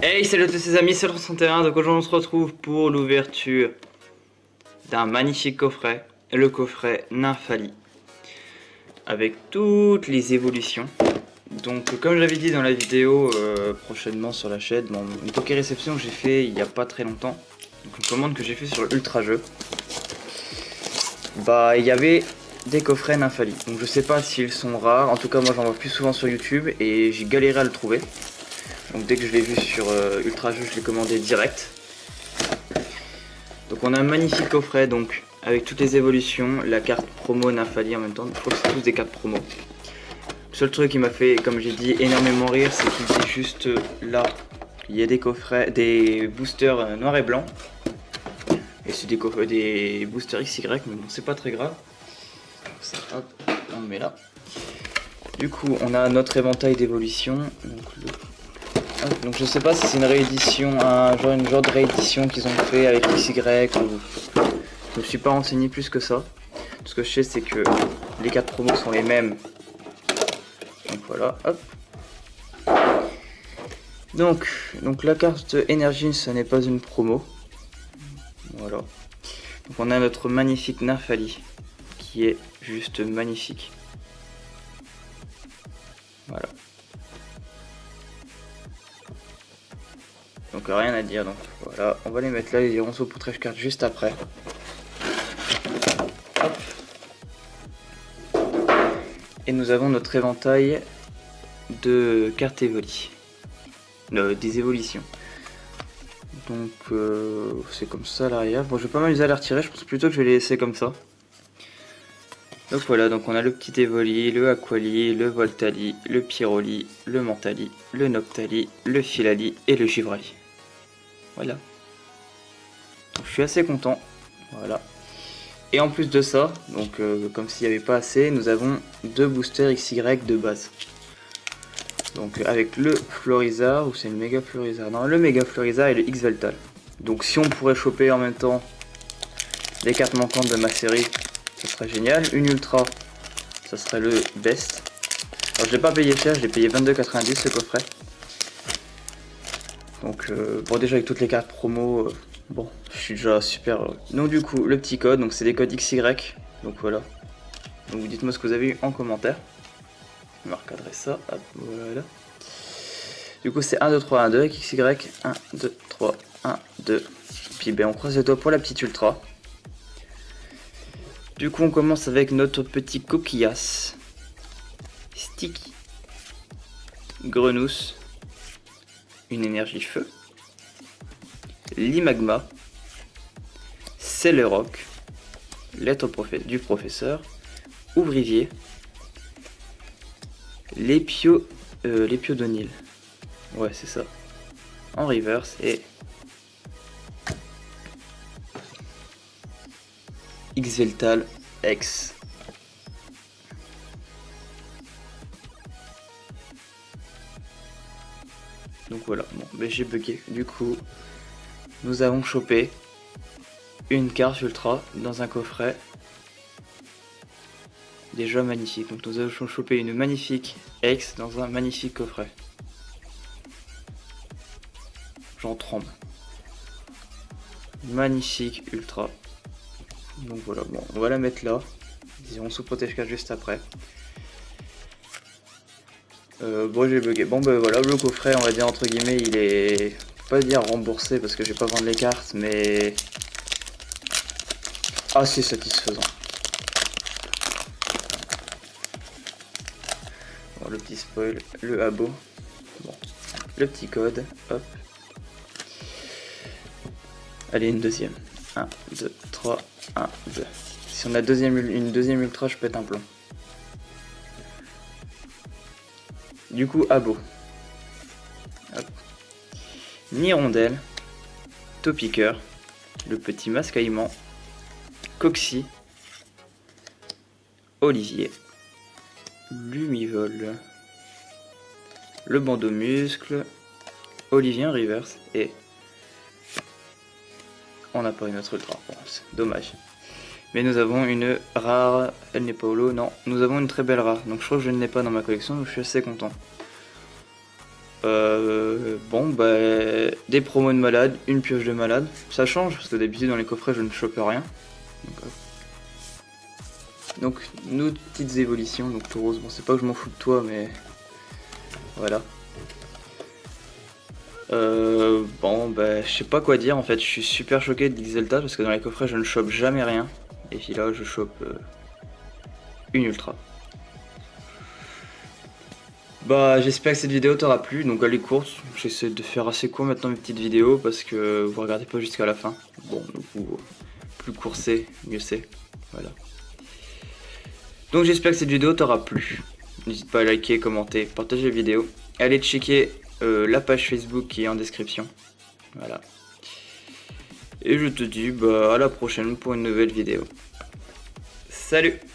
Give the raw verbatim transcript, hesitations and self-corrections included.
Hey, salut à tous les amis, c'est le soixante et un, donc aujourd'hui on se retrouve pour l'ouverture d'un magnifique coffret, le coffret Nymphali, avec toutes les évolutions. Donc comme je l'avais dit dans la vidéo euh, prochainement sur la chaîne, bon, une Poké Réception que j'ai fait il n'y a pas très longtemps, donc une commande que j'ai fait sur l'Ultra Jeu, bah il y avait des coffrets Nymphali, donc je sais pas s'ils sont rares, en tout cas moi j'en vois plus souvent sur YouTube et j'ai galéré à le trouver. Donc dès que je l'ai vu sur euh, Ultra Jeu, je l'ai commandé direct. Donc on a un magnifique coffret donc avec toutes les évolutions, la carte promo Nymphali en même temps. Je crois que c'est tous des cartes promo. Le seul truc qui m'a fait, comme j'ai dit, énormément rire, c'est qu'il dit juste euh, là, il y a des coffrets, des boosters euh, noirs et blancs. Et c'est des, des boosters X Y, mais bon c'est pas très grave. Ça, hop, on le met là. Du coup on a notre éventail d'évolution. Donc le Donc je sais pas si c'est une réédition, un genre, une genre de réédition qu'ils ont fait avec X Y ou... Je me suis pas renseigné plus que ça. Tout ce que je sais c'est que les cartes promos sont les mêmes. Donc voilà, hop. Donc, donc la carte énergie ce n'est pas une promo. Voilà. Donc on a notre magnifique Nymphali qui est juste magnifique. Voilà. Donc rien à dire, donc voilà, on va les mettre là, les ronceaux pour trèche carte juste après. Hop. Et nous avons notre éventail de cartes évoli, euh, des évolutions. Donc euh, c'est comme ça à l'arrière. Bon, je vais pas m'amuser à les retirer, je pense plutôt que je vais les laisser comme ça. Donc voilà, donc on a le petit Evoli, le Aquali, le Voltali, le Pyroli, le Mentali, le Noctali, le Filali et le Givrali. Voilà. Donc, je suis assez content. Voilà. Et en plus de ça, donc euh, comme s'il n'y avait pas assez, nous avons deux boosters X Y de base. Donc avec le Florizard, ou c'est le Méga Florizard? Non, le Méga Florizard et le X-Veltal. Donc si on pourrait choper en même temps les cartes manquantes de ma série, ça serait génial. Une Ultra, ça serait le best. Alors je l'ai pas payé cher, je l'ai payé vingt-deux quatre-vingt-dix ce coffret. Donc euh, bon, déjà avec toutes les cartes promo, euh, bon, je suis déjà super heureux. Donc du coup, le petit code, donc c'est des codes X Y, donc voilà. Donc vous dites-moi ce que vous avez eu en commentaire. On va recadrer ça, hop, voilà. Du coup c'est un, deux, trois, un, deux avec X Y, un, deux, trois, un, deux. Puis ben on croise les doigts pour la petite Ultra. Du coup on commence avec notre petit coquillas. Sticky. Grenousse. Une énergie feu, l'Imagma, c'est le roc, lettre du professeur, ouvrivier, l'épio, euh, l'épiodonil, ouais c'est ça, en reverse et X-Veltal X. Donc voilà, bon, ben j'ai bugué. Du coup, nous avons chopé une carte ultra dans un coffret déjà magnifique. Donc nous avons chopé une magnifique X dans un magnifique coffret. J'en tremble. Magnifique ultra. Donc voilà, bon, on va la mettre là. Disons sous protège carte juste après. Euh, bon j'ai bugué, bon ben voilà le coffret on va dire entre guillemets il est, pas dire remboursé parce que je vais pas vendre les cartes mais assez satisfaisant. Bon, le petit spoil, le abo, bon, le petit code, hop. Allez une deuxième, un, deux, trois, un, deux. Si on a deuxième, une deuxième ultra je pète un plomb. Du coup, abo. Hop. Nirondelle, Topiqueur, le petit Mascaillement, Coxy, Olivier, Lumivol, le bandeau muscle, Olivier en reverse et on n'a pas une autre ultra. Bon, c'est dommage. Mais nous avons une rare, elle n'est pas holo, non, nous avons une très belle rare. Donc je crois que je ne l'ai pas dans ma collection, donc je suis assez content. Euh, bon, bah, des promos de malade, une pioche de malade. Ça change, parce que d'habitude dans les coffrets je ne chope rien. Donc, euh. Donc, nos petites évolutions. Donc, Tauros, bon, c'est pas que je m'en fous de toi, mais voilà. Euh, bon, bah, je sais pas quoi dire en fait. Je suis super choqué de Xelta parce que dans les coffrets je ne chope jamais rien. Et puis là, je chope euh, une ultra. Bah, j'espère que cette vidéo t'aura plu. Donc, elle est courte. J'essaie de faire assez court maintenant mes petites vidéos parce que vous regardez pas jusqu'à la fin. Bon, du coup, plus court c'est, mieux c'est. Voilà. Donc j'espère que cette vidéo t'aura plu. N'hésite pas à liker, commenter, partager la vidéo. Allez checker euh, la page Facebook qui est en description. Voilà. Et je te dis bah, à la prochaine pour une nouvelle vidéo. Salut!